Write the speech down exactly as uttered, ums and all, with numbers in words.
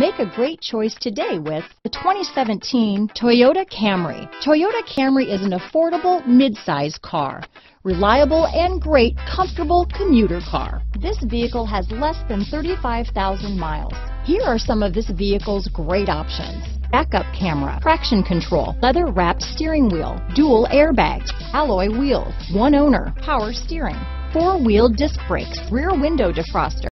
Make a great choice today with the twenty seventeen Toyota Camry. Toyota Camry is an affordable mid-size car, reliable and great comfortable commuter car. This vehicle has less than thirty-five thousand miles. Here are some of this vehicle's great options: backup camera, traction control, leather-wrapped steering wheel, dual airbags, alloy wheels, one owner, power steering, four-wheel disc brakes, rear window defroster,